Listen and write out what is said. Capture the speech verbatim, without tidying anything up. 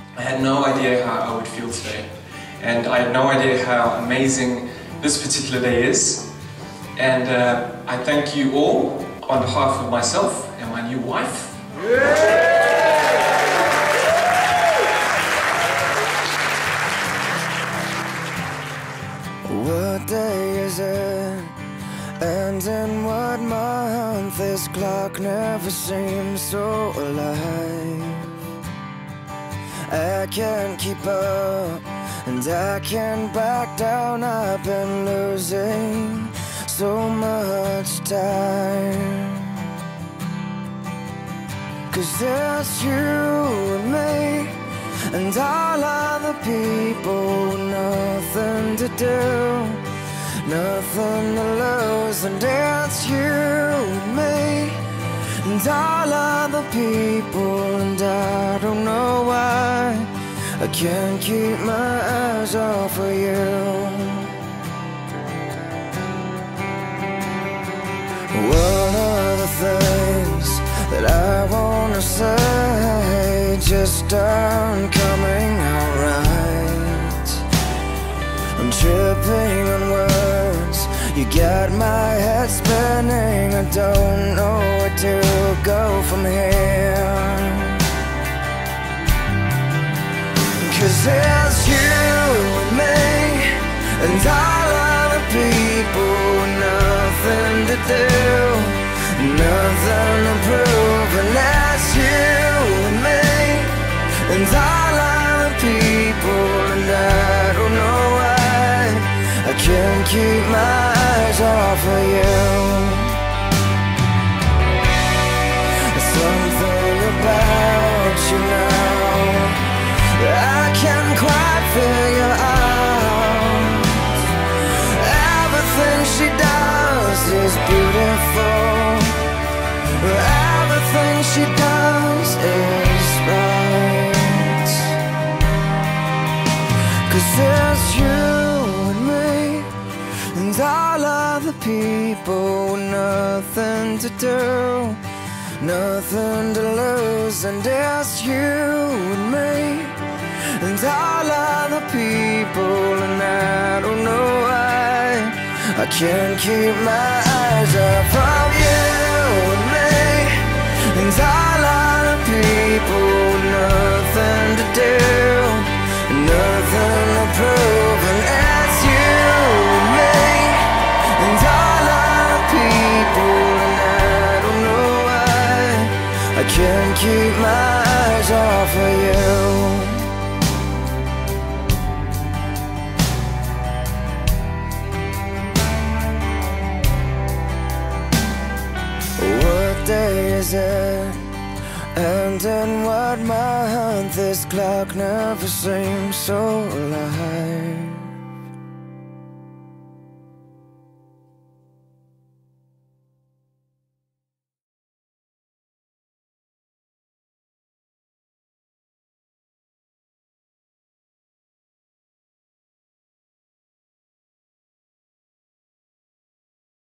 I had no idea how I would feel today. And I had no idea how amazing this particular day is. And uh, I thank you all on behalf of myself and my new wife. What day is it? And in what month? This clock never seems so alive. I can't keep up, and I can't back down. I've been losing so much time. 'Cause there's you and me, and all other people, nothing to do, nothing to lose. And it's you and me, and all other people, and I don't know why I can't keep my eyes off of you. What are the things that I wanna say just aren't coming out right? I'm tripping on words, you got my head spinning. I don't know where to go from here. 'Cause it's you and me, and all other people, nothing to do, nothing to prove. And that's you and me, and all other people, and I don't know why I can't keep my eyes off of you. There's something about you now I can't quite figure out. Everything she does is beautiful. Everything she does is right. 'Cause there's you and me, and all other people, nothing to do, nothing to lose. And it's you and me, and all other people, and I don't know why I can't keep my eyes off of you and me, and all other people, nothing to do, nothing to prove. And it's you and me, and all other people, and I don't know why I can't keep my eyes off of you. What day is it? And in what month? This clock never seems so alive.